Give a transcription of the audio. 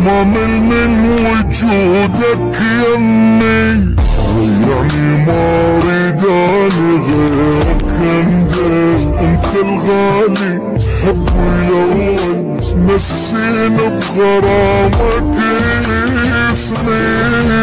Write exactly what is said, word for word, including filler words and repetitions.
ما مل من وجودك يمي، يعني ما اريد اني غيرك انت، انت الغالي حبي الاول، نسيني بغرامك اسمي.